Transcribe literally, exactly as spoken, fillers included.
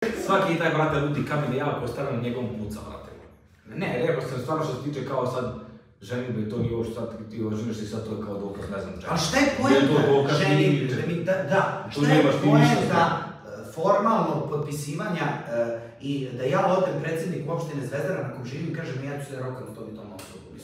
Svaki taj, brate, ludi kamen je jako koji stane na njegovom puca, brate. Ne, rekao sam stvarno što se tiče kao sad ženitbe i to nije ovo što sad ti oženiš i sad to je kao dokaz, ne znam čega. Ali šta je poenta ženitbe? Da, šta je poenta formalnog potpisivanja i da ja odem predsjednik opštine Zvezdara na kom živim i kažem ja ću se rokam s tom i tom osobom.